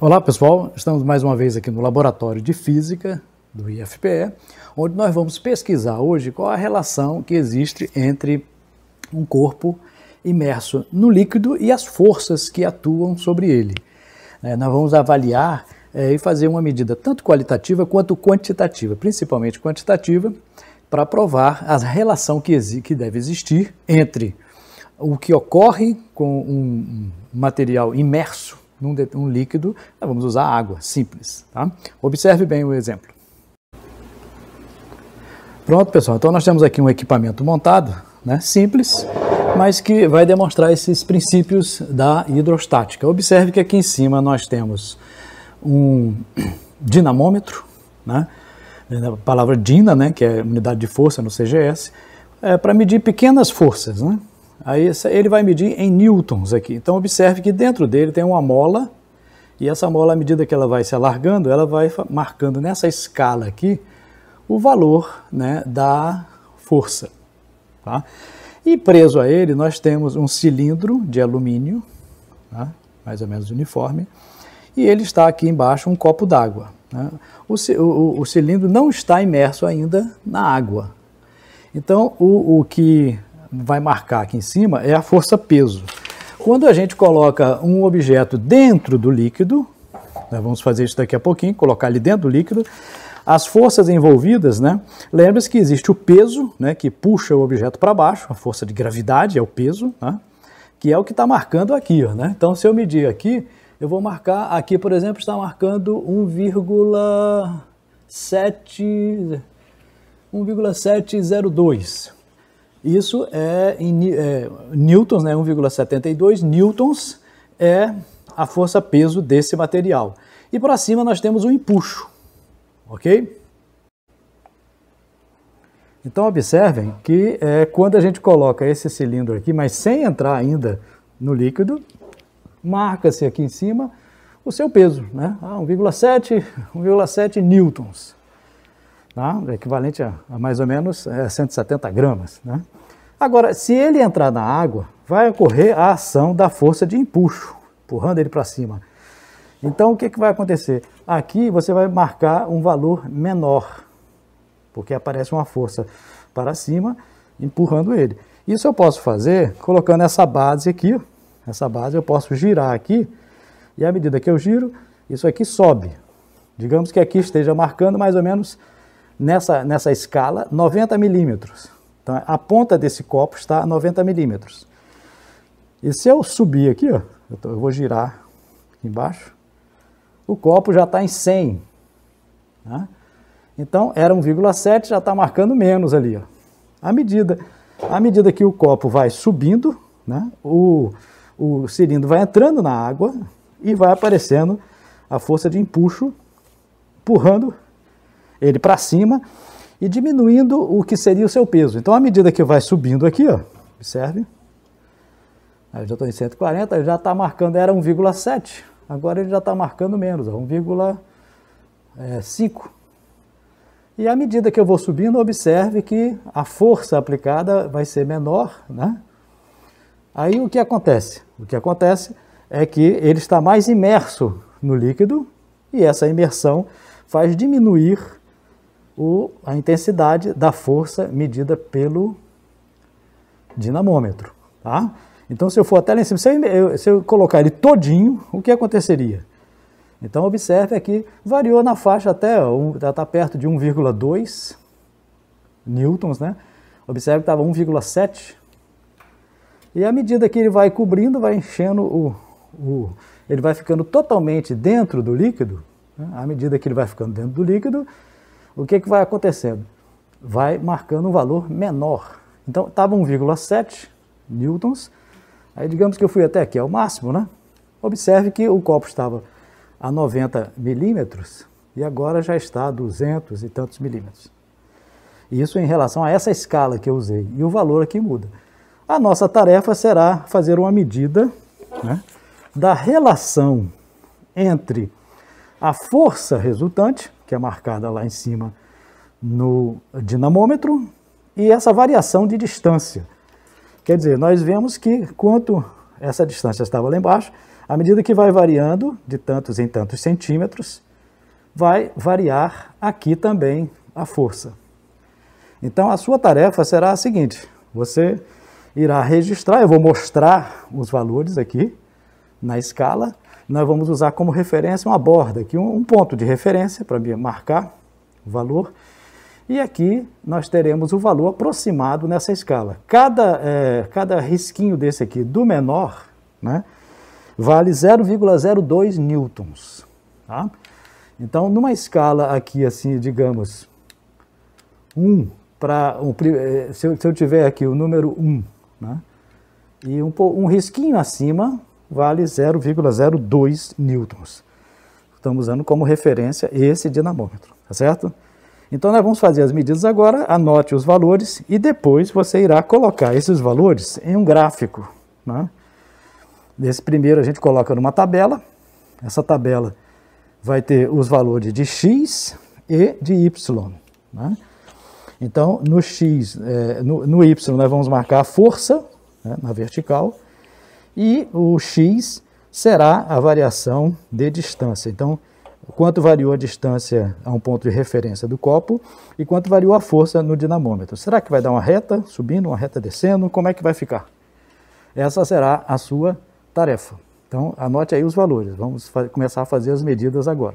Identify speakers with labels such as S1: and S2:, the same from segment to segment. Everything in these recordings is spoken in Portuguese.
S1: Olá pessoal, estamos mais uma vez aqui no Laboratório de Física do IFPE, onde nós vamos pesquisar hoje qual a relação que existe entre um corpo imerso no líquido e as forças que atuam sobre ele. Nós vamos avaliar e fazer uma medida tanto qualitativa quanto quantitativa, principalmente quantitativa, para provar a relação que deve existir entre o que ocorre com um material imerso num líquido. Nós vamos usar água, simples. Tá? Observe bem o exemplo. Pronto, pessoal, então nós temos aqui um equipamento montado, simples, mas que vai demonstrar esses princípios da hidrostática. Observe que aqui em cima nós temos um dinamômetro, a palavra dina, que é unidade de força no CGS, para medir pequenas forças, Aí ele vai medir em newtons aqui. Então observe que dentro dele tem uma mola, e essa mola, à medida que ela vai se alargando, ela vai marcando nessa escala aqui o valor da força. Tá? E preso a ele nós temos um cilindro de alumínio, mais ou menos uniforme, e ele está aqui embaixo um copo d'água. O cilindro não está imerso ainda na água. Então o que vai marcar aqui em cima é a força-peso. Quando a gente coloca um objeto dentro do líquido, nós vamos fazer isso daqui a pouquinho, colocar ele dentro do líquido, as forças envolvidas, lembre-se que existe o peso, que puxa o objeto para baixo, a força de gravidade é o peso, que é o que está marcando aqui. Então, se eu medir aqui, eu vou marcar, aqui, por exemplo, está marcando 1,702. Isso é em newtons, 1,72 newtons é a força-peso desse material. E por cima nós temos o empuxo, ok? Então observem que quando a gente coloca esse cilindro aqui, mas sem entrar ainda no líquido, marca-se aqui em cima o seu peso, 1,7 newtons. Equivalente a mais ou menos 170 gramas. Agora, se ele entrar na água, vai ocorrer a ação da força de empuxo, empurrando ele para cima. Então, o que vai acontecer? Aqui você vai marcar um valor menor, porque aparece uma força para cima, empurrando ele. Isso eu posso fazer colocando essa base aqui. Essa base eu posso girar aqui, e à medida que eu giro, isso aqui sobe. Digamos que aqui esteja marcando mais ou menos nessa escala 90 milímetros. Então a ponta desse copo está a 90 milímetros. E se eu subir aqui, eu vou girar aqui embaixo, o copo já está em 100. Então era 1,7, já está marcando menos ali. À medida que o copo vai subindo, o cilindro vai entrando na água e vai aparecendo a força de empuxo, empurrando ele para cima e diminuindo o que seria o seu peso. Então, à medida que vai subindo aqui, observe, eu já estou em 140, ele já está marcando, era 1,7, agora ele já está marcando menos, 1,5. E à medida que eu vou subindo, observe que a força aplicada vai ser menor, Aí o que acontece? O que acontece é que ele está mais imerso no líquido e essa imersão faz diminuir a intensidade da força medida pelo dinamômetro. Então, se eu for até lá em cima, se eu colocar ele todinho, o que aconteceria? Então, observe aqui, variou na faixa até, está perto de 1,2 newtons, Observe que estava 1,7. E à medida que ele vai cobrindo, vai enchendo, ele vai ficando totalmente dentro do líquido, à medida que ele vai ficando dentro do líquido, o que vai acontecendo? Vai marcando um valor menor. Então, estava 1,7 newtons, aí digamos que eu fui até aqui, ao máximo, Observe que o copo estava a 90 milímetros e agora já está a 200 e tantos milímetros. Isso em relação a essa escala que eu usei, e o valor aqui muda. A nossa tarefa será fazer uma medida da relação entre a força resultante, que é marcada lá em cima no dinamômetro, e essa variação de distância. Quer dizer, nós vemos que quanto essa distância estava lá embaixo, À medida que vai variando de tantos em tantos centímetros, vai variar aqui também a força. Então, a sua tarefa será a seguinte: você irá registrar, eu vou mostrar os valores aqui na escala. Nós vamos usar como referência uma borda aqui, um ponto de referência para marcar o valor. E aqui nós teremos o valor aproximado nessa escala. Cada risquinho desse aqui, do menor, né, vale 0,02 newtons. Tá? Então, numa escala aqui, assim, digamos, 1 para... se eu tiver aqui o número 1, né, e um risquinho acima vale 0,02 newtons. Estamos usando como referência esse dinamômetro, tá certo? Então, nós vamos fazer as medidas agora, anote os valores e depois você irá colocar esses valores em um gráfico. Né? Nesse primeiro a gente coloca numa tabela, essa tabela vai ter os valores de x e de y. Né? Então, no x, no y nós vamos marcar a força, né, na vertical, e o x será a variação de distância. Então, quanto variou a distância a um ponto de referência do copo e quanto variou a força no dinamômetro. Será que vai dar uma reta subindo, uma reta descendo? Como é que vai ficar? Essa será a sua tarefa. Então, anote aí os valores. Vamos começar a fazer as medidas agora.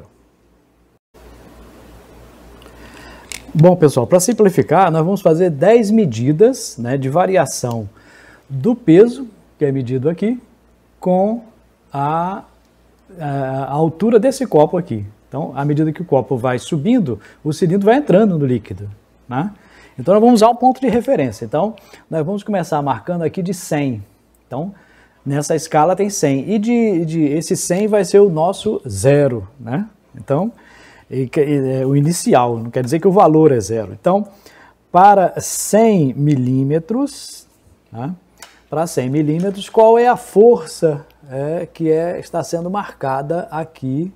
S1: Bom, pessoal, para simplificar, nós vamos fazer 10 medidas, né, de variação do peso, que é medido aqui, com a altura desse copo aqui. Então, à medida que o copo vai subindo, o cilindro vai entrando no líquido. Né? Então, nós vamos usar um ponto de referência. Então, nós vamos começar marcando aqui de 100. Então, nessa escala tem 100. E esse 100 vai ser o nosso zero. Né? Então, o inicial, não quer dizer que o valor é zero. Então, para 100 milímetros, né? Para 100 milímetros, qual é a força que está sendo marcada aqui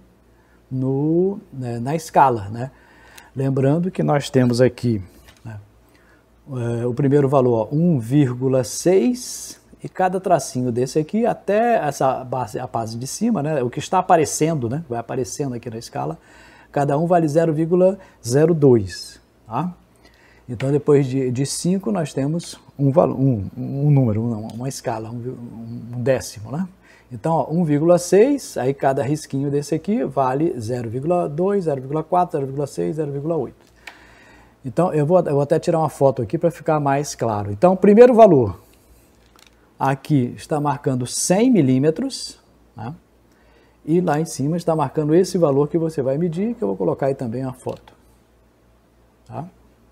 S1: na escala, né? Lembrando que nós temos aqui, né, o primeiro valor, 1,6, e cada tracinho desse aqui, até a base de cima, né, o que está aparecendo, né, vai aparecendo aqui na escala, cada um vale 0,02. Tá? Então, depois de 5, nós temos um número, uma escala, um décimo, né? Então, 1,6, aí cada risquinho desse aqui vale 0,2, 0,4, 0,6, 0,8. Então, eu vou até tirar uma foto aqui para ficar mais claro. Então, primeiro valor, aqui está marcando 100 milímetros, né? E lá em cima está marcando esse valor que você vai medir, que eu vou colocar aí também a foto. Tá?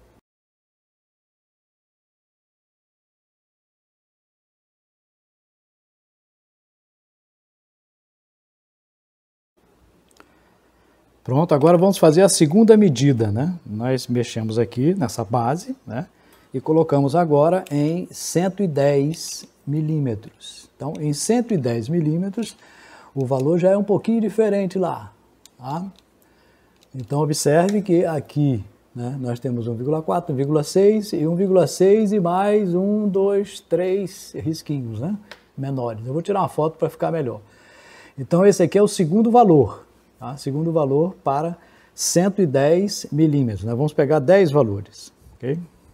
S1: Pronto, agora vamos fazer a segunda medida, né? Nós mexemos aqui nessa base, né? E colocamos agora em 110 milímetros. Então, em 110 milímetros, o valor já é um pouquinho diferente lá. Tá? Então, observe que aqui, né, nós temos 1,4, 1,6 e 1,6 e mais 1, 2, 3 risquinhos, né? Menores. Eu vou tirar uma foto para ficar melhor. Então, esse aqui é o segundo valor. Tá? Segundo valor para 110 milímetros. Nós vamos pegar 10 valores. Okay?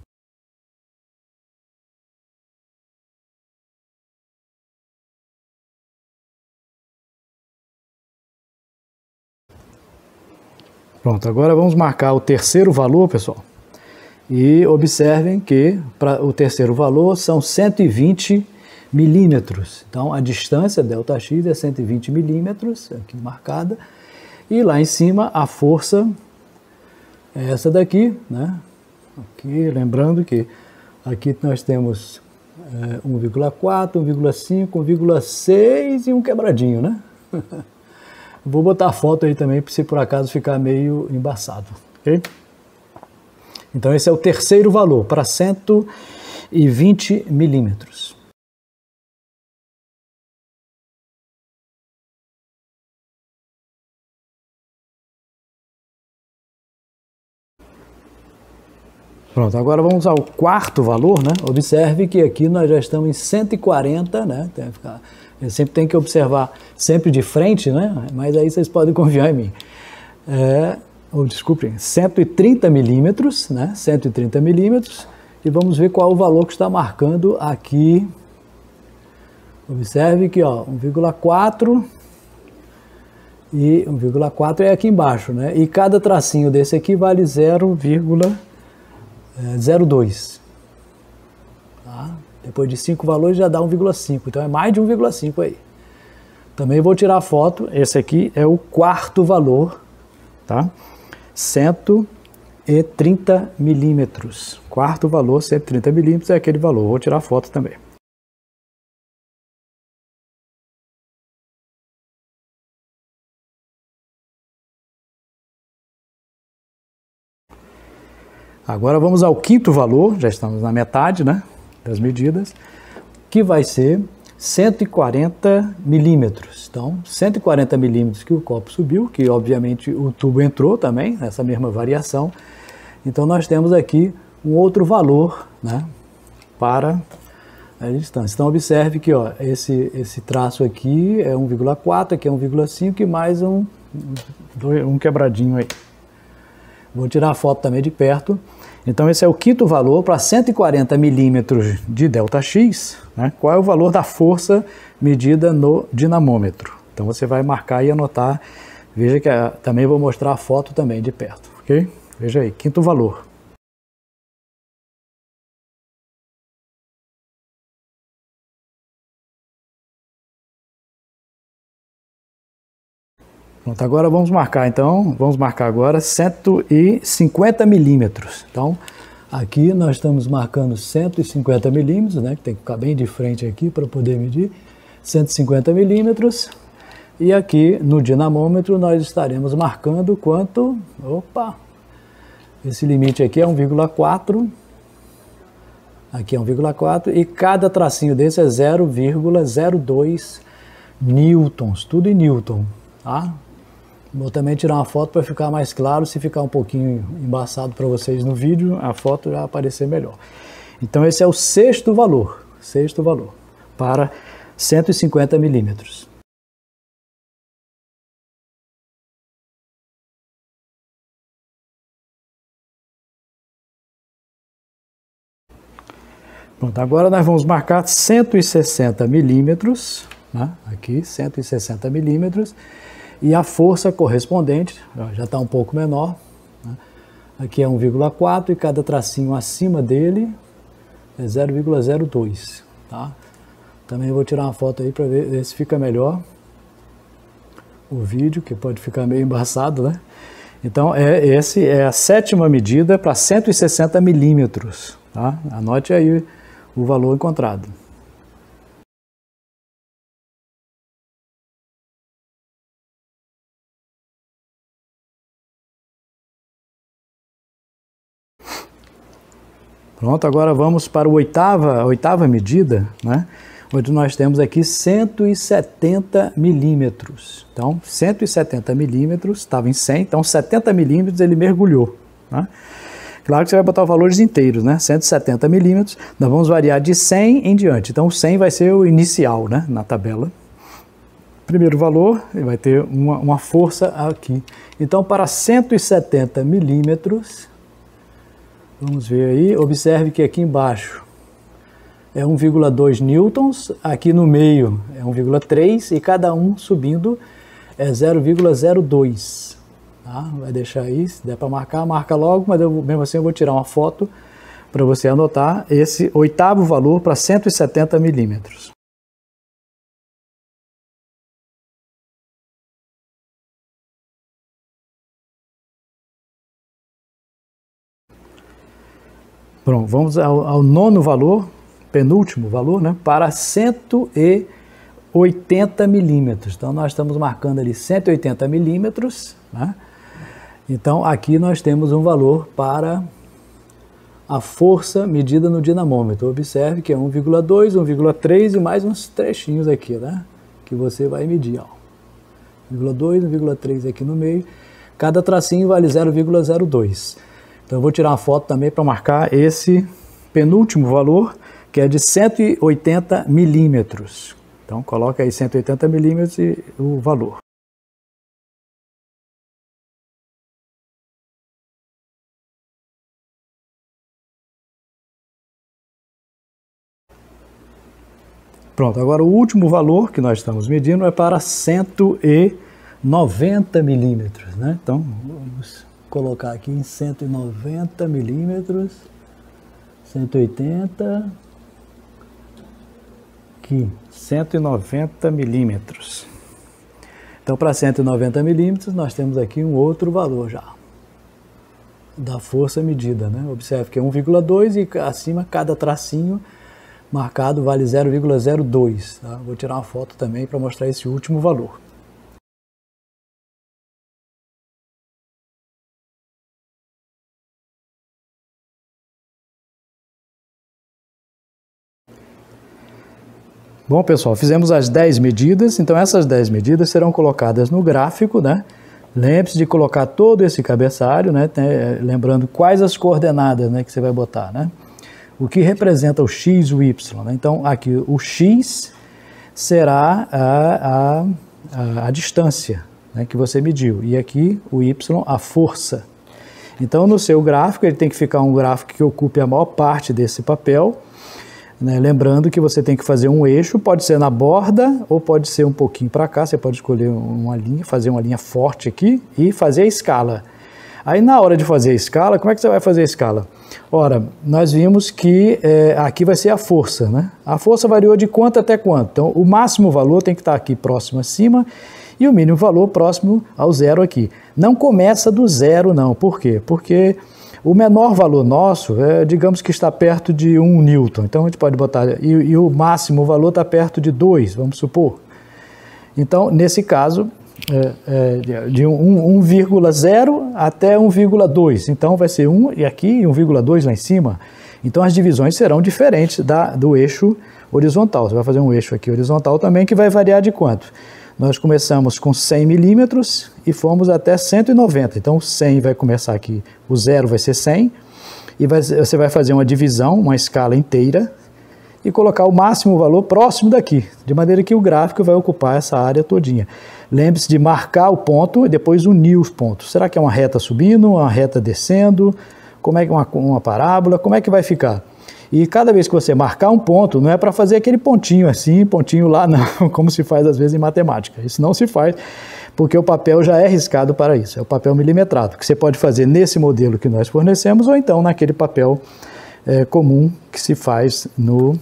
S1: Pronto, agora vamos marcar o terceiro valor, pessoal. E observem que para o terceiro valor são 120 milímetros. Então, a distância, ΔX, é 120 milímetros, aqui marcada. E lá em cima, a força é essa daqui, né? Aqui, lembrando que aqui nós temos 1,4, 1,5, 1,6 e um quebradinho, né? Vou botar a foto aí também, se por acaso ficar meio embaçado, ok? Então, esse é o terceiro valor, para 120 milímetros. Pronto, agora vamos ao quarto valor, né? Observe que aqui nós já estamos em 140, né? Eu sempre tenho que observar sempre de frente, né? Mas aí vocês podem confiar em mim. Desculpem, 130 milímetros, né? 130 milímetros. E vamos ver qual é o valor que está marcando aqui. Observe que, ó, 1,4 e 1,4 é aqui embaixo, né? E cada tracinho desse aqui vale 0,02. Tá? Depois de 5 valores já dá 1,5, então é mais de 1,5 aí. Também vou tirar a foto, esse aqui é o quarto valor, tá? 130 milímetros. Quarto valor, 130 milímetros é aquele valor, vou tirar a foto também. Agora vamos ao quinto valor, já estamos na metade, né, das medidas, que vai ser 140 milímetros. Então, 140 milímetros que o copo subiu, que obviamente o tubo entrou também, nessa mesma variação. Então, nós temos aqui um outro valor, né, para a distância. Então, observe que, ó, esse traço aqui é 1,4, aqui é 1,5 e mais um quebradinho aí. Vou tirar a foto também de perto. Então, esse é o quinto valor para 140 milímetros de ΔX. Né? Qual é o valor da força medida no dinamômetro? Então, você vai marcar e anotar. Veja que também vou mostrar a foto também de perto, ok? Veja aí, quinto valor. Pronto, agora vamos marcar, então, vamos marcar agora 150 milímetros. Então, aqui nós estamos marcando 150 milímetros, né, que tem que ficar bem de frente aqui para poder medir, 150 milímetros. E aqui no dinamômetro nós estaremos marcando quanto? Opa! Esse limite aqui é 1,4, aqui é 1,4 e cada tracinho desse é 0,02 newtons, tudo em newton, tá? Vou também tirar uma foto para ficar mais claro, se ficar um pouquinho embaçado para vocês no vídeo, a foto já aparecer melhor. Então esse é o sexto valor para 150 milímetros. Pronto, agora nós vamos marcar 160 milímetros, né? Aqui 160 milímetros. E a força correspondente, já está um pouco menor, né? Aqui é 1,4 e cada tracinho acima dele é 0,02, tá? Também vou tirar uma foto aí para ver se fica melhor o vídeo, que pode ficar meio embaçado, né? Então, essa é a sétima medida para 160 milímetros, tá? Anote aí o valor encontrado. Pronto, agora vamos para a oitava medida, né? Onde nós temos aqui 170 milímetros. Então, 170 milímetros, estava em 100, então 70 milímetros ele mergulhou, né? Claro que você vai botar os valores inteiros, né? 170 milímetros, nós vamos variar de 100 em diante. Então, o 100 vai ser o inicial, né? Na tabela. Primeiro valor, ele vai ter uma força aqui. Então, para 170 milímetros, vamos ver aí, observe que aqui embaixo é 1,2 newtons, aqui no meio é 1,3 e cada um subindo é 0,02. Tá? Vai deixar aí, se der para marcar, marca logo, mas mesmo assim eu vou tirar uma foto para você anotar esse oitavo valor para 170 milímetros. Pronto, vamos ao nono valor, penúltimo valor, né, para 180 milímetros. Então, nós estamos marcando ali 180 milímetros, né? Então, aqui nós temos um valor para a força medida no dinamômetro. Observe que é 1,2, 1,3 e mais uns trechinhos aqui, né, que você vai medir, ó. 1,2, 1,3 aqui no meio. Cada tracinho vale 0,02. Então eu vou tirar uma foto também para marcar esse penúltimo valor, que é de 180 milímetros. Então coloca aí 180 milímetros e o valor. Pronto, agora o último valor que nós estamos medindo é para 190 milímetros, né? Então, vamos colocar aqui em 190 milímetros, 180, aqui, 190 milímetros. Então, para 190 milímetros, nós temos aqui um outro valor já, da força medida, né? Observe que é 1,2 e acima cada tracinho marcado vale 0,02. Tá? Vou tirar uma foto também para mostrar esse último valor. Bom, pessoal, fizemos as 10 medidas, então essas 10 medidas serão colocadas no gráfico, né? Lembre-se de colocar todo esse cabeçalho, né? Lembrando quais as coordenadas, né, que você vai botar, né? O que representa o x e o y, né? Então, aqui o x será a distância, né, que você mediu, e aqui o y, a força. Então, no seu gráfico, ele tem que ficar um gráfico que ocupe a maior parte desse papel, né? Lembrando que você tem que fazer um eixo, pode ser na borda ou pode ser um pouquinho para cá, você pode escolher uma linha, fazer uma linha forte aqui e fazer a escala. Aí na hora de fazer a escala, como é que você vai fazer a escala? Ora, nós vimos que aqui vai ser a força, né? A força variou de quanto até quanto? Então, o máximo valor tem que estar aqui próximo acima e o mínimo valor próximo ao zero aqui. Não começa do zero, não. Por quê? Porque o menor valor nosso, digamos que está perto de 1 newton. Então, a gente pode botar... E o máximo valor está perto de 2, vamos supor. Então, nesse caso... de 1,0 até 1,2, então vai ser 1 e aqui 1,2 lá em cima, então as divisões serão diferentes do eixo horizontal. Você vai fazer um eixo aqui horizontal também que vai variar de quanto? Nós começamos com 100 milímetros e fomos até 190, então 100 vai começar aqui, o zero vai ser 100 e você vai fazer uma divisão, uma escala inteira e colocar o máximo valor próximo daqui, de maneira que o gráfico vai ocupar essa área todinha. Lembre-se de marcar o ponto e depois unir os pontos. Será que é uma reta subindo, uma reta descendo? Como é que uma parábola? Como é que vai ficar? E cada vez que você marcar um ponto, não é para fazer aquele pontinho assim, pontinho lá, não, como se faz às vezes em matemática. Isso não se faz, porque o papel já é riscado para isso. É o papel milimetrado, que você pode fazer nesse modelo que nós fornecemos ou então naquele papel comum que se faz no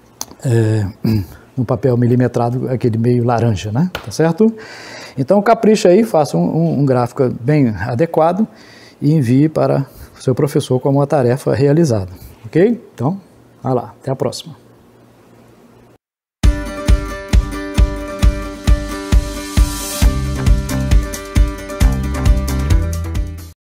S1: papel milimetrado, aquele meio laranja, né? Tá certo? Então capricha aí, faça um gráfico bem adequado e envie para o seu professor como uma tarefa realizada, ok? Então, vai lá, até a próxima.